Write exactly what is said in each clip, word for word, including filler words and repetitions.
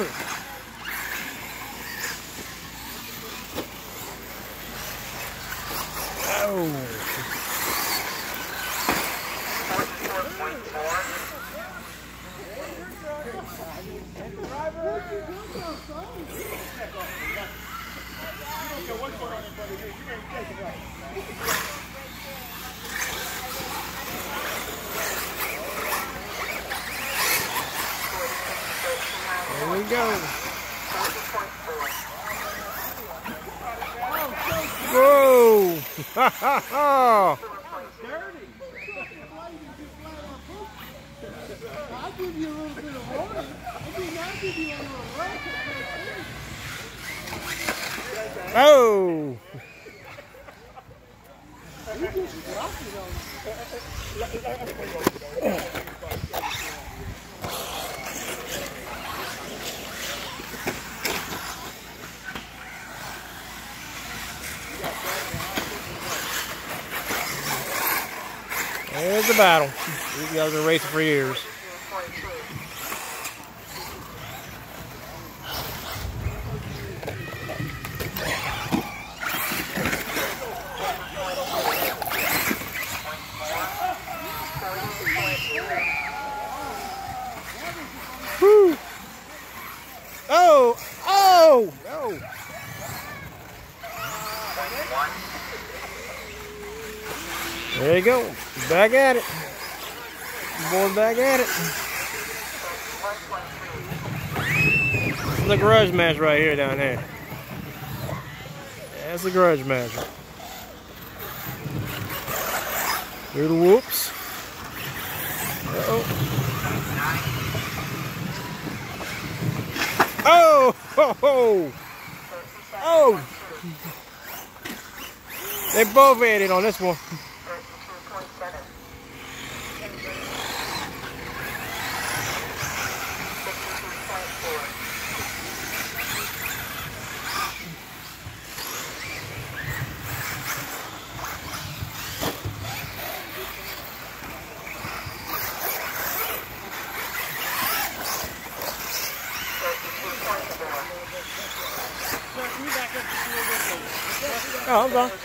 There we go. Whoa! Ha ha ha! I'll give you a little bit of water. I mean, I'll give you a little rest. Oh! You just dropped it on There's the battle. These guys have been racing for years. Woo! Oh! Oh! Oh! There you go. Back at it. Boy, back at it. The grudge match right here down there. That's the grudge match. Here's the whoops. Uh-oh. Oh! Ho, ho. Oh! They both had it on this one. Oh, I'm gone.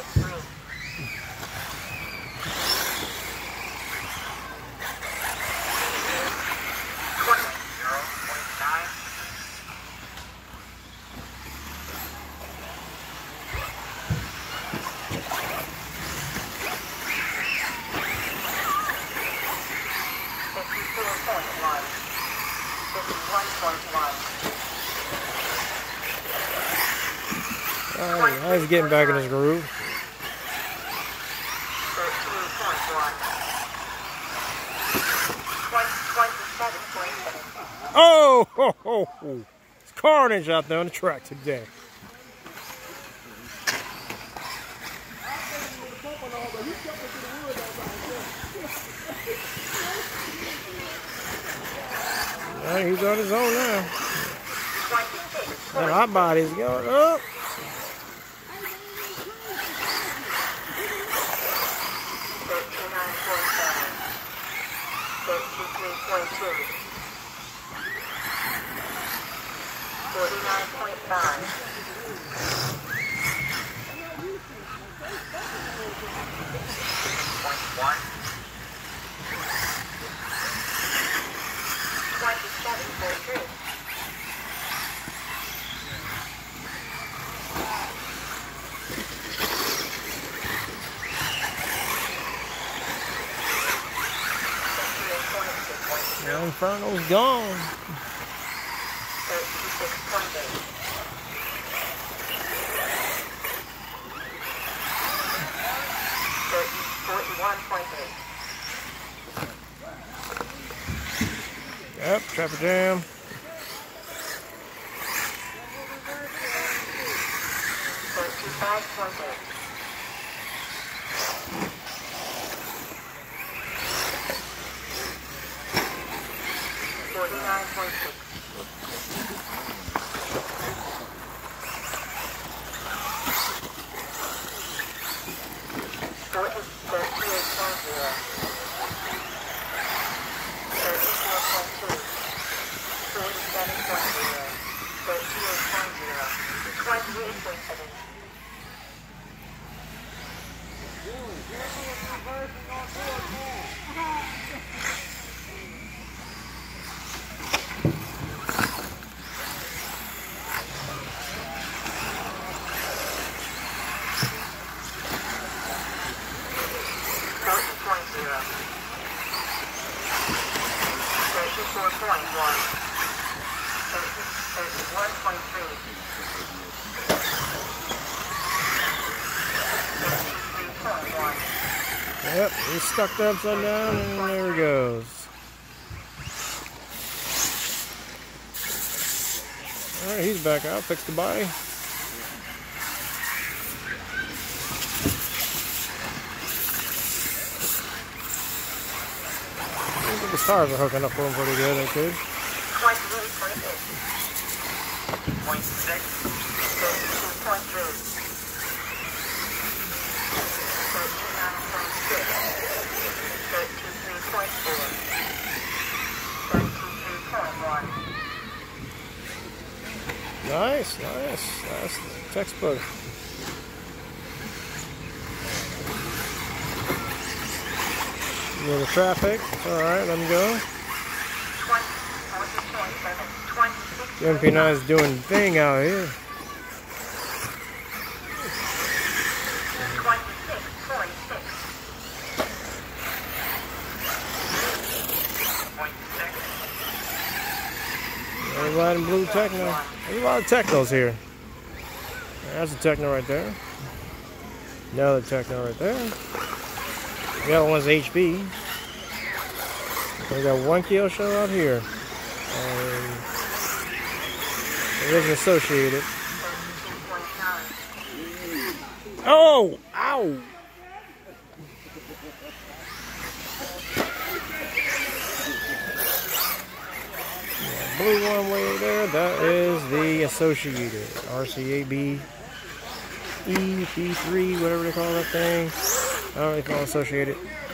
Oh, I was getting back in his groove. Oh, ho, ho, ho. It's carnage out there on the track today. All right, he's on his own now. And our body's going up. forty-nine point five. One. Twenty-seven point three. The Inferno's gone. thirty-six point eight. forty-one point eight. Yep, Trapper Jam. thirty-five point eight. forty-nine point six. thirty-eight point zero. thirty-four point two. forty-seven point zero. thirty-eight point zero. twenty-eight point seven. thirty point zero. thirty-four point one. thirty-one point three. thirty-three point one. Yep, he's stuck there upside down, and there he goes. Alright, he's back out, fixed the body. I think the stars are hooking up for him pretty good, I could. twenty-eight point eight. point six. thirty-two point three. thirty-nine point six. thirty-three point four. thirty-three point one. Nice, nice. That's the textbook. Near the traffic. It's alright, let him go. The M P nine is doing the thing out here. twenty-six point six. point six. Everybody in blue techno. There's a lot of technos here. There's a techno right there. Another techno right there. The other one's H B. We got one kill show out here. And it isn't associated. Oh! Ow! Blue one way there, that is the associated. R C A B E P three, whatever they call that thing. I don't really call it associated.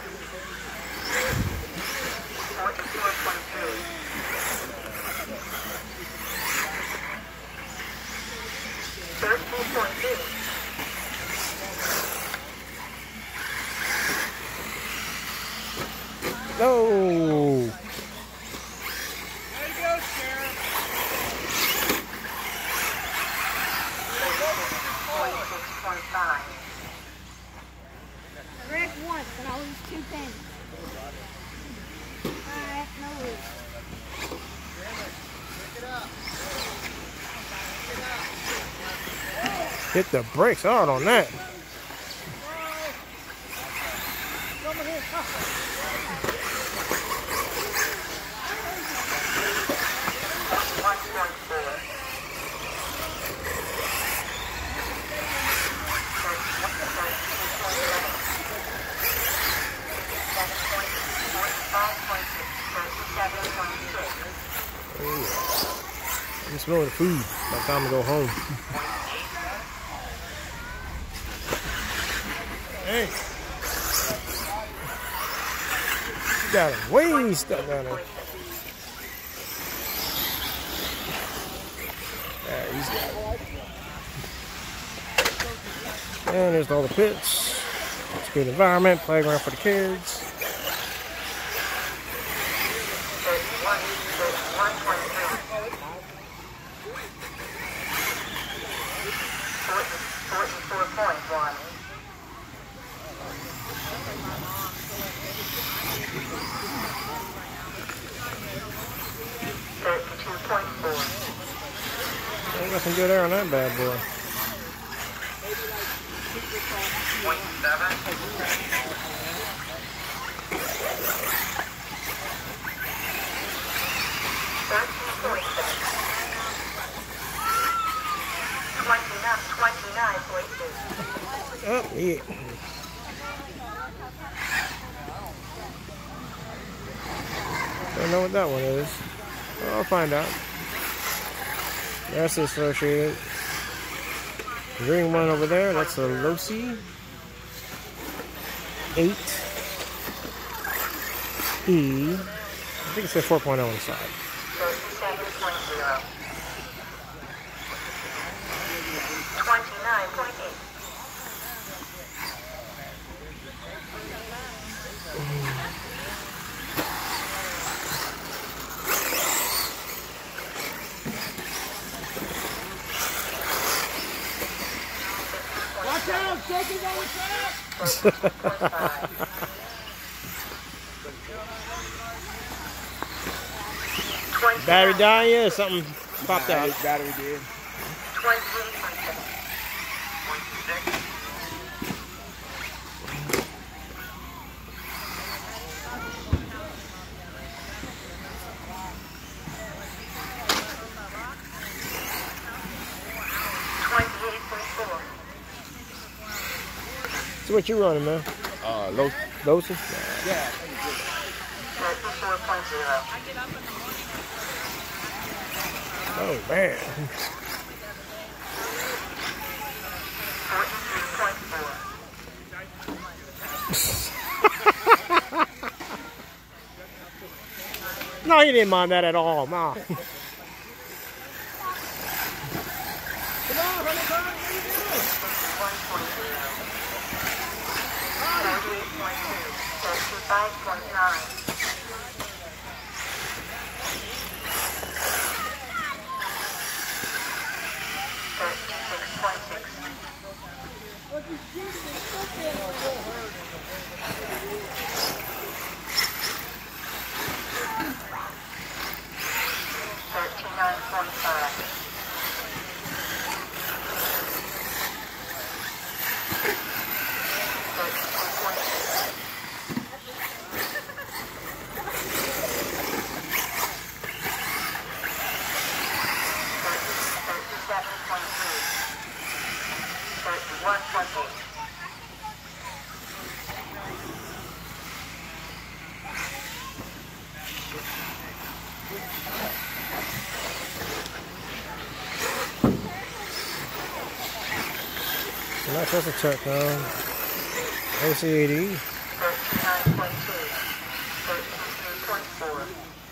thirteen point two. No! twenty-six point five. I wrecked once, and I lose two pennies. Alright, no worries. Hit the brakes hard on that. I'm smelling the food. By the time I go home. Hey. You got him way stuck down there. Yeah, he's got it. And there's all the pits. It's a good environment, playground for the kids. forty-four point one. thirty-two point four. Got some good air on that bad boy. point seven. thirteen point seven. twenty-nine, twenty-nine point two. Oh, yeah. Don't know what that one is. Well, I'll find out. That's associated. The green one over there, that's a Losi. eight E. I think it said four point oh on the side. thirty-seven point zero. count. Take it on the count. Battery dying, yeah, something popped Nah, out. his battery did. twenty-eight point seven. twenty-eight point four. So what you running, man? Uh, low. Losi? Yeah. thirty-four point zero. Oh, man. forty-three point four. No, you didn't mind that at all, no. fifty-one point zero. forty-eight point two. thirty-five point nine. thirty-six point six. thirty-nine point five. thirty-two point six. thirty-seven point three. thirty-one point eight. You're not supposed to check, um, O C A D. thirty-nine point two. thirty-three point four.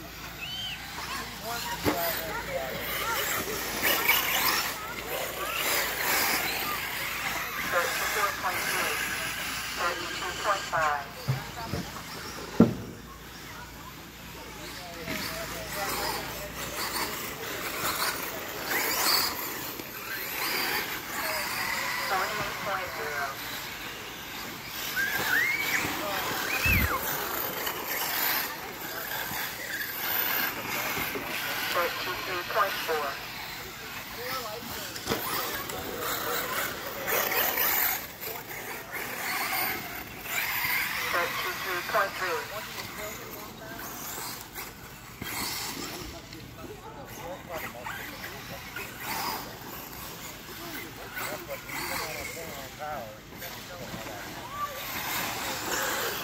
thirty-four point three. thirty-two point five. forty-eight point zero. thirty-three point four.